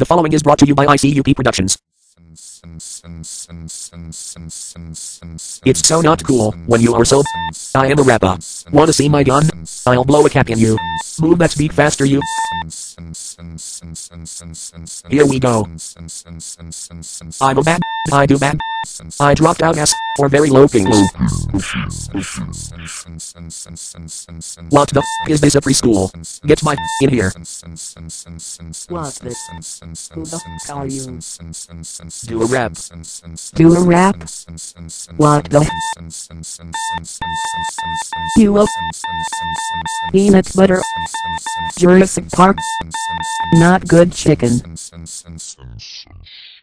The following is brought to you by ICUP Productions. It's so not cool when you are so. I am a rapper. Wanna see my gun? I'll blow a cap in you. Move that beat faster, you. Here we go. I'm a bad. I do bad. I dropped out as or very low thing. What the is this, a preschool? Get my in here. What's this? Who the are you? Do a rap. Do a rap? What the? You will. Peanut butter. Jurassic Park. Not good chicken.